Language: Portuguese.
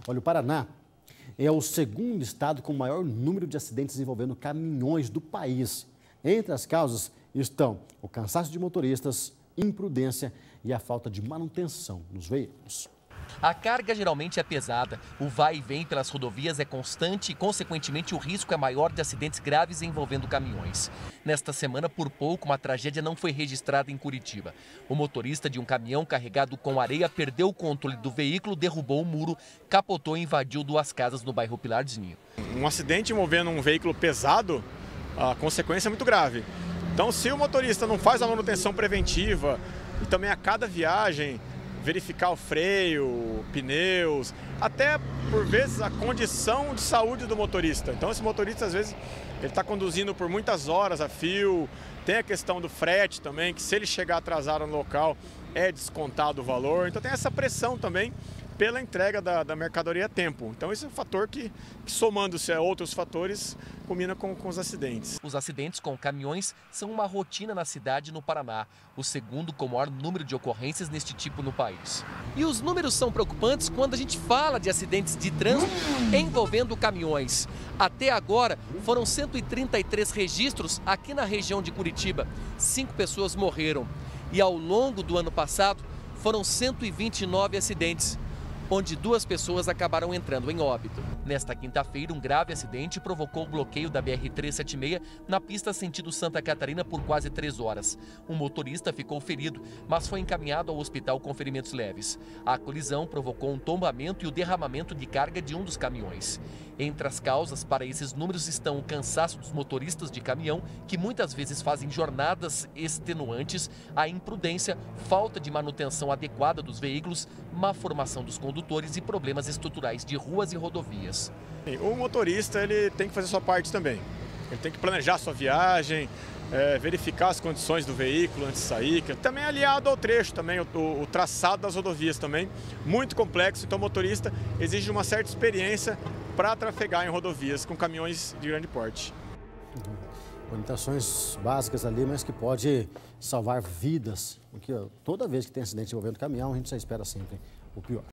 Olha, o Paraná é o segundo estado com o maior número de acidentes envolvendo caminhões do país. Entre as causas estão o cansaço de motoristas, imprudência e a falta de manutenção nos veículos. A carga geralmente é pesada, o vai e vem pelas rodovias é constante e, consequentemente, o risco é maior de acidentes graves envolvendo caminhões. Nesta semana, por pouco, uma tragédia não foi registrada em Curitiba. O motorista de um caminhão carregado com areia perdeu o controle do veículo, derrubou o muro, capotou e invadiu duas casas no bairro Pilarzinho. Um acidente envolvendo um veículo pesado, a consequência é muito grave. Então, se o motorista não faz a manutenção preventiva e também a cada viagem verificar o freio, pneus, até por vezes a condição de saúde do motorista. Então esse motorista às vezes ele está conduzindo por muitas horas a fio, tem a questão do frete também, que se ele chegar atrasado no local é descontado o valor, então tem essa pressão também pela entrega da mercadoria a tempo. Então esse é um fator que somando-se a outros fatores, combina com os acidentes. Os acidentes com caminhões são uma rotina na cidade no Paraná, o segundo com o maior número de ocorrências neste tipo no país. E os números são preocupantes quando a gente fala de acidentes de trânsito envolvendo caminhões. Até agora, foram 133 registros aqui na região de Curitiba. 5 pessoas morreram. E ao longo do ano passado, foram 129 acidentes, onde 2 pessoas acabaram entrando em óbito. Nesta quinta-feira, um grave acidente provocou o bloqueio da BR-376 na pista sentido Santa Catarina por quase 3 horas. Um motorista ficou ferido, mas foi encaminhado ao hospital com ferimentos leves. A colisão provocou um tombamento e o derramamento de carga de um dos caminhões. Entre as causas para esses números estão o cansaço dos motoristas de caminhão, que muitas vezes fazem jornadas extenuantes, a imprudência, falta de manutenção adequada dos veículos, má formação dos condutores e problemas estruturais de ruas e rodovias. O motorista ele tem que fazer sua parte também. Ele tem que planejar sua viagem, verificar as condições do veículo antes de sair. Também aliado ao trecho, também o traçado das rodovias também, muito complexo. Então o motorista exige uma certa experiência para trafegar em rodovias com caminhões de grande porte. Orientações básicas ali, mas que pode salvar vidas. Porque toda vez que tem acidente envolvendo caminhão, a gente já espera sempre o pior.